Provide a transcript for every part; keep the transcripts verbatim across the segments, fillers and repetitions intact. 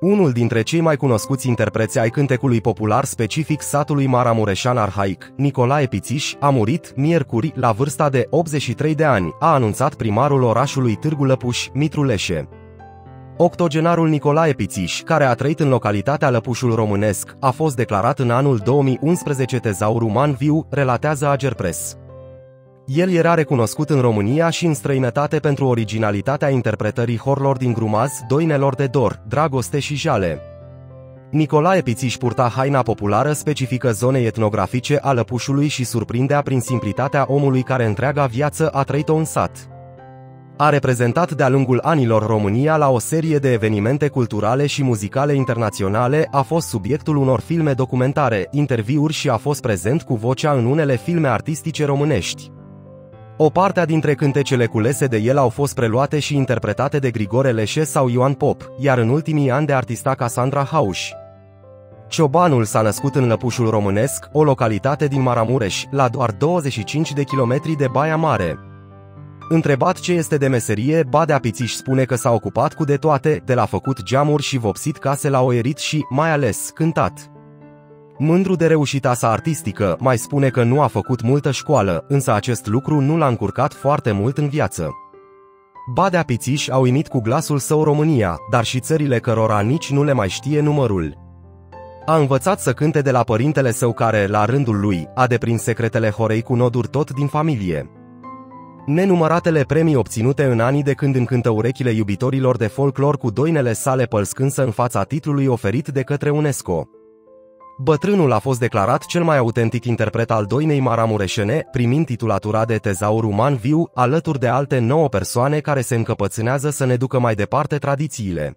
Unul dintre cei mai cunoscuți interpreți ai cântecului popular specific satului maramureșan arhaic, Nicolae Pițiș, a murit miercuri la vârsta de optzeci și trei de ani, a anunțat primarul orașului Târgu Lăpuș, Mitru Leșe. Octogenarul Nicolae Pițiș, care a trăit în localitatea Lăpușul Românesc, a fost declarat în anul două mii unsprezece tezaur uman viu, relatează Agerpres. El era recunoscut în România și în străinătate pentru originalitatea interpretării horilor din Grumaz, Doinelor de dor, Dragoste și jale. Nicolae Pițiș purta haina populară specifică zonei etnografice a Lăpușului și surprindea prin simplitatea omului care întreaga viață a trăit-o în sat. A reprezentat de-a lungul anilor România la o serie de evenimente culturale și muzicale internaționale, a fost subiectul unor filme documentare, interviuri și a fost prezent cu vocea în unele filme artistice românești. O parte dintre cântecele culese de el au fost preluate și interpretate de Grigore Leșe sau Ioan Pop, iar în ultimii ani de artista Cassandra Hauș. Ciobanul s-a născut în Lăpușul Românesc, o localitate din Maramureș, la doar douăzeci și cinci de kilometri de Baia Mare. Întrebat ce este de meserie, Badea Pițiș spune că s-a ocupat cu de toate, de la făcut geamuri și vopsit case la oierit și, mai ales, cântat. Mândru de reușita sa artistică, mai spune că nu a făcut multă școală, însă acest lucru nu l-a încurcat foarte mult în viață. Badea Pițiș a uimit cu glasul său România, dar și țările cărora nici nu le mai știe numărul. A învățat să cânte de la părintele său care, la rândul lui, a deprins secretele horei cu noduri tot din familie. Nenumăratele premii obținute în anii de când încântă urechile iubitorilor de folclor cu doinele sale pălscânsă în fața titlului oferit de către UNESCO. Bătrânul a fost declarat cel mai autentic interpret al doinei maramureșene, primind titulatura de tezaur uman viu, alături de alte nouă persoane care se încăpățânează să ne ducă mai departe tradițiile.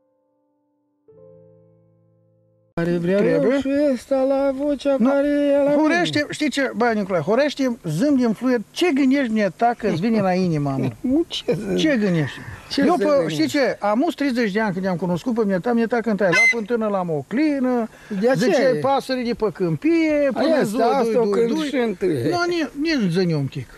Care vrea și ăsta la vocea no, care e la horește, știi ce, bă, Nicolae, horește, zâmb din fluier, ce gândești mie ta că îți vine la inimă, mă? Ce, ce gândești? Ce eu, pe, știi ce, am treizeci de ani când am cunoscut pe mie ta, mie ta cântai la fântână, la moclină, ziceai pasării de pe câmpie, până ziua, doi, doi, doi, nu, nici zăni un pic.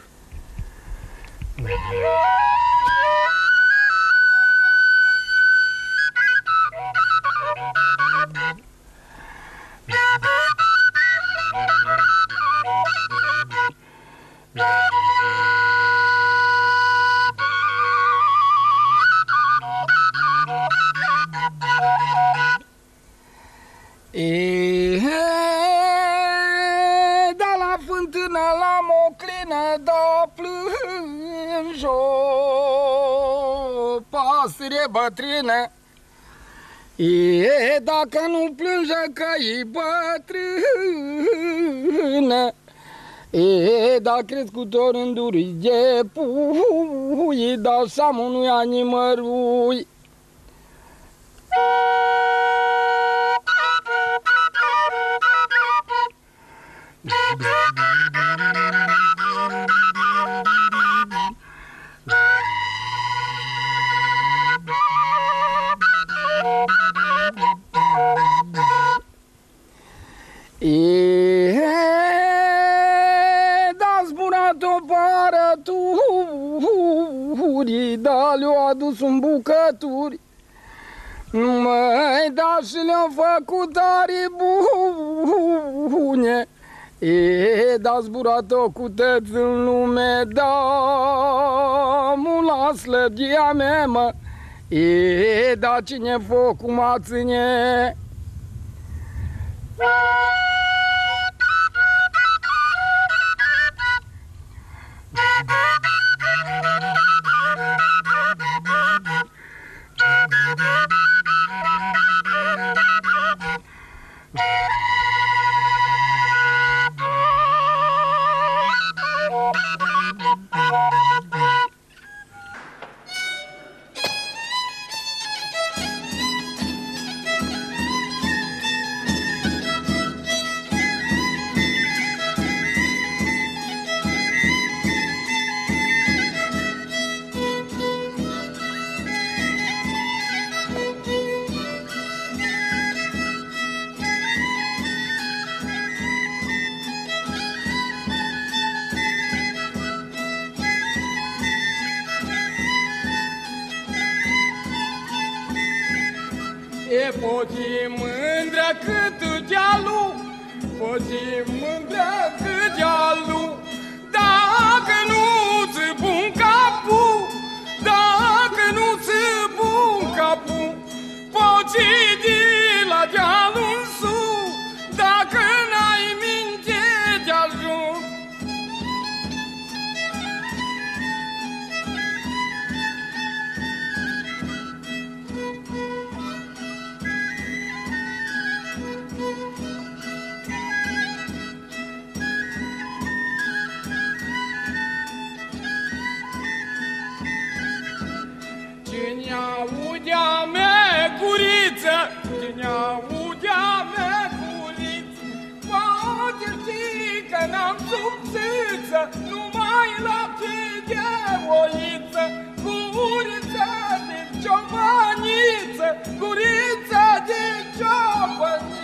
E, da la fântână, la moclină, da plânge o pasăre bătrână. E, dacă nu plânge că e bătrână, e, da crescutor în duri de pui, da seamă nu ia nimărui. E, da zburat-o parături, da le-o adus în bucături, măi, da și le-au făcut tare bune. E, da zburat-o cu tăți în lume, da mula slăbia mea, mă. E, da cine focul mă ține. poți fi mândră cât dealul, poți fi mândră cât dealul, dacă nu-ți pun capul, dacă nu-ți pun capul, poți de la dealul în sus, dacă n-ai minte de ajuns. Cine audea mea curiță, cine audea mea curiță, poate ști că n-am subțâță, numai lapte de oiță, guriță de ciobăniță, guriță de ciobăniță.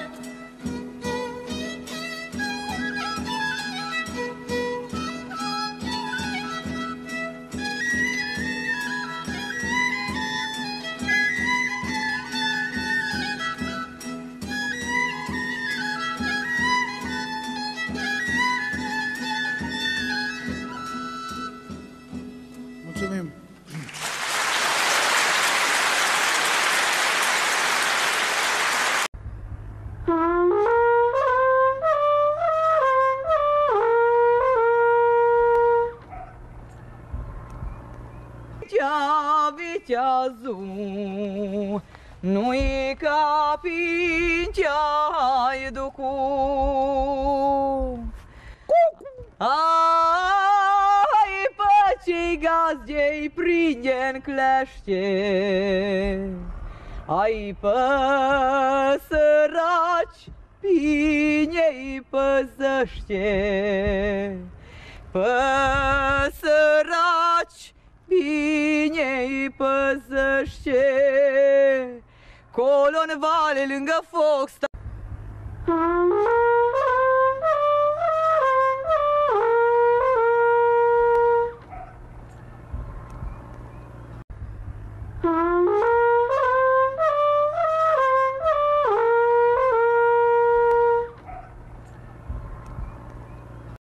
Mulțumim! Viteazul nu-i ca pinceai ducu. Ai pe cei gazdei prinde-n clește, ai pe săraci bine-i păzăște, pe săraci bine-i păzăște. Colo în vale lângă foc